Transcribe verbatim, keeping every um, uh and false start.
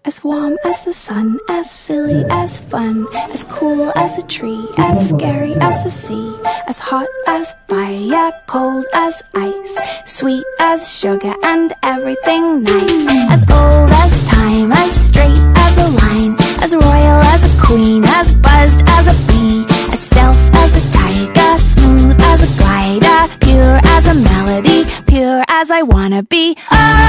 As warm as the sun, as silly as fun, as cool as a tree, as scary as the sea, as hot as fire, cold as ice, sweet as sugar and everything nice. As old as time, as straight as a line, as royal as a queen, as buzzed as a bee, as stealth as a tiger, smooth as a glider, pure as a melody, pure as I wanna be. Oh,